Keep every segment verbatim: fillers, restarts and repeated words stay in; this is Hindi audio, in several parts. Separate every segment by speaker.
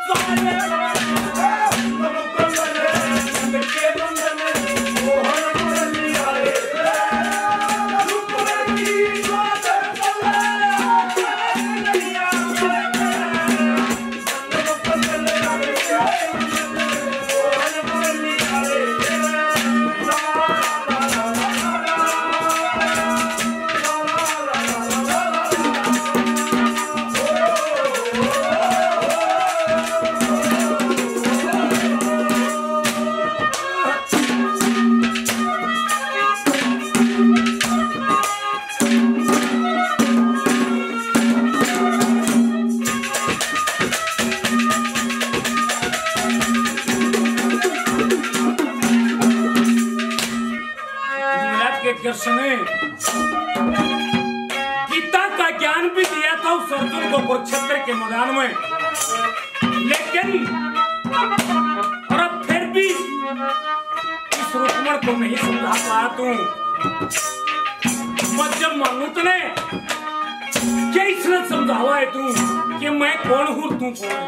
Speaker 1: गीता का ज्ञान भी दिया था उस अर्जुन को कुरुक्षेत्र के मैदान में, लेकिन और अब फिर भी इस रुक्मण को नहीं समझा पाया तू। मैं जब मानू तने क्या इसने समझावा है तू कि मैं कौन हूं तू कौन है।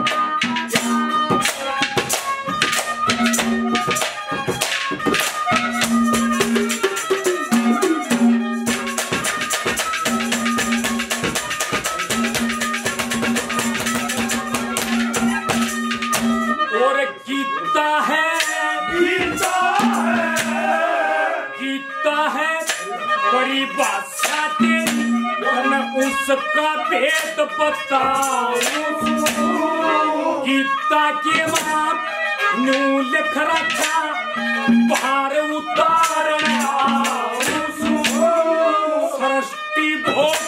Speaker 1: उसका भेद बताऊं गीता के मां न्यू लिख रखा बाहर उतारना सृष्टि भोग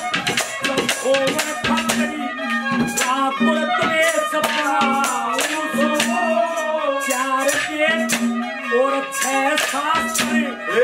Speaker 1: चार पेट और छह शास्त्र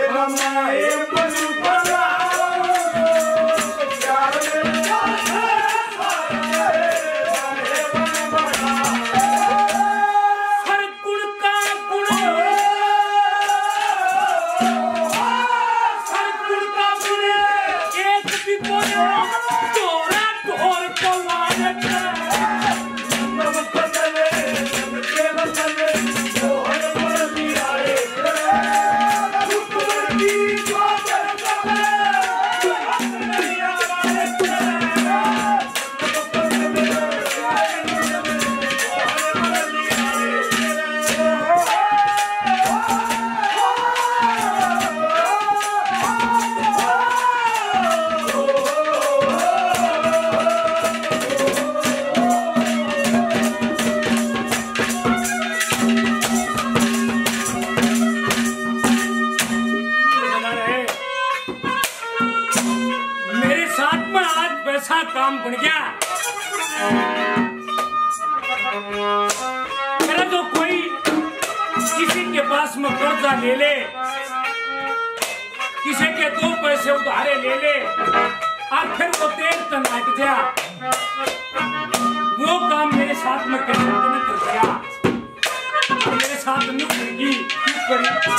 Speaker 1: काम बन गया। मेरा तो कोई किसी के पास में कर्जा ले ले, किसी के दो पैसे उधारे ले ले और फिर वो देर तक हट गया, वो काम मेरे साथ में कैसे नहीं कर गया, मेरे साथ नहीं करेगी, क्यों करेगी?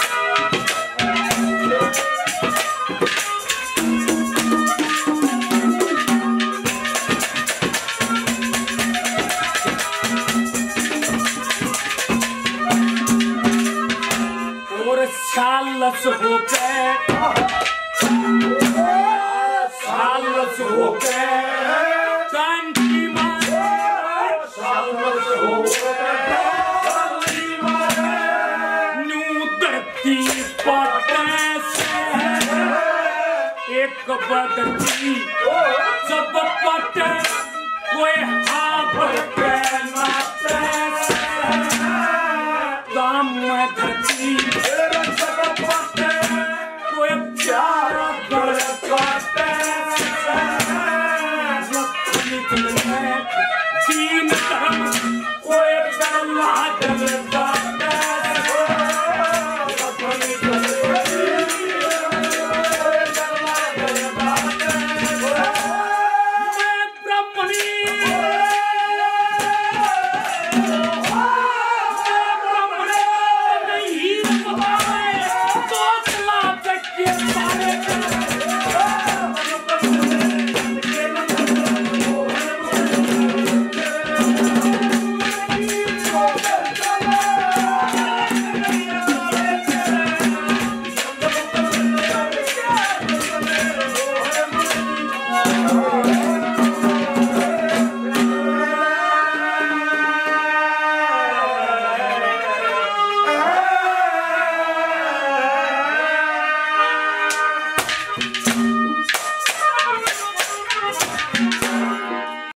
Speaker 1: सालस हो गए सालस हो गए कांटी मारे सालस हो गए न्यू धरती पटे से एक बदली सब पटे कोई हाथ